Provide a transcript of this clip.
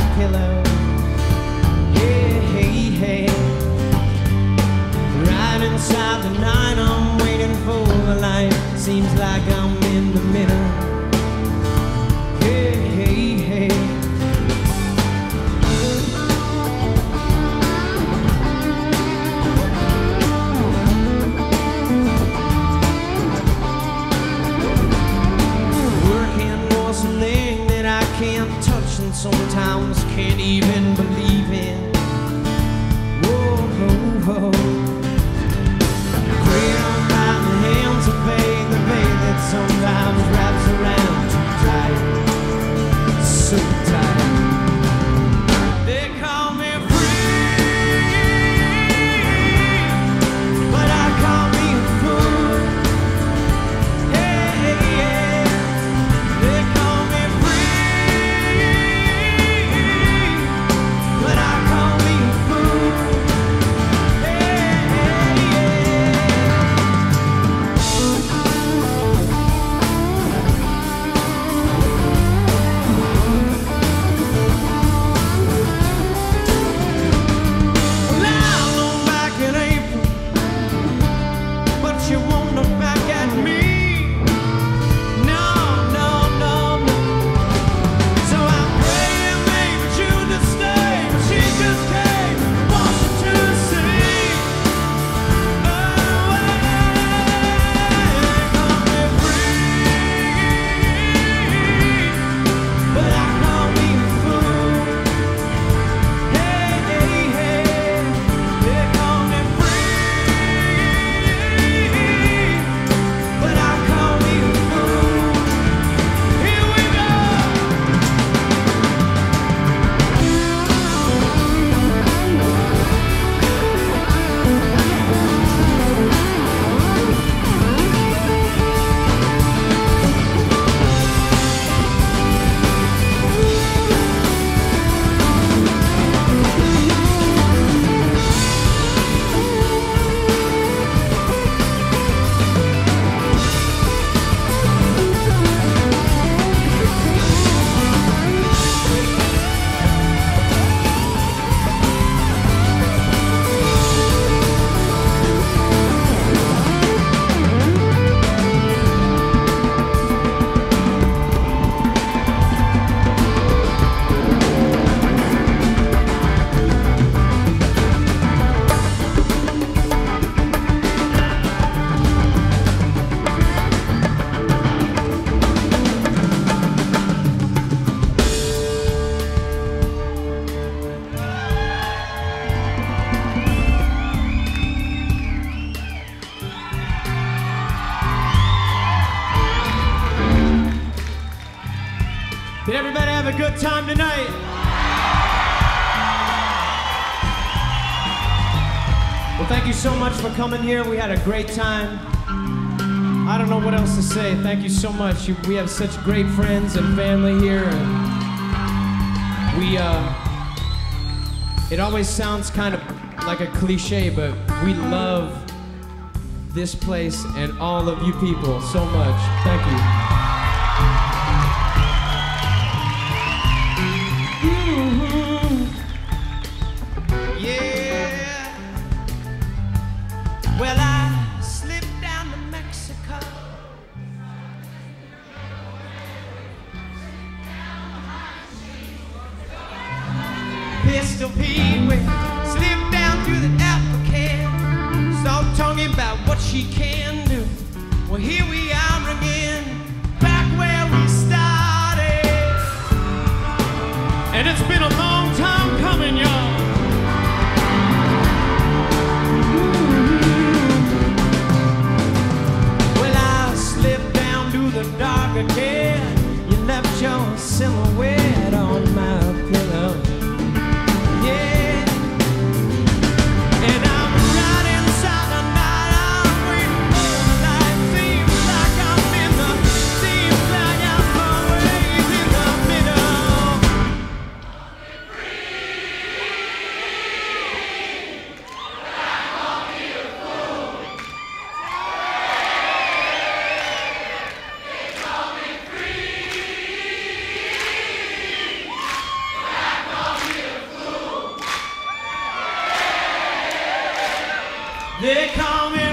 pillow. Hey, hey, hey. Right inside the night, I'm waiting for the light. Seems like I'm in the middle. Hey, hey, hey. Something that I can't touch and sometimes can't even believe in. Whoa, whoa, whoa. Cradled by the hands of faith, the veil that sometimes wraps around too tight, so tight. They call me free, but I call me a fool. Hey, hey, yeah. They call me but I call me a fool. Hey, hey, yeah. Well, I look back in April, but you won't look back at me. No, no, no, no. So I'm praying maybe June to stay, but she just came Washington to see. Oh, call me free, but I call me a fool. Hey, hey, hey, they call me free, but I call me a fool. Here we go. Did everybody have a good time tonight? Well, thank you so much for coming here. We had a great time. I don't know what else to say. Thank you so much. We have such great friends and family here. And it always sounds kind of like a cliche, but we love this place and all of you people so much. Thank you. Yeah. Well, I slipped down to Mexico. Pistol Pete slipped down through the Albuquerque. Start talking about what she can do. Well, here we are again, back where we started. And it's been a long time coming, y'all. Well, I slipped down to the dark again. You left your silhouette on my pillow. Yeah. And I'm right inside the night. I'm waiting for the light. Seems like I'm always in the middle. They call me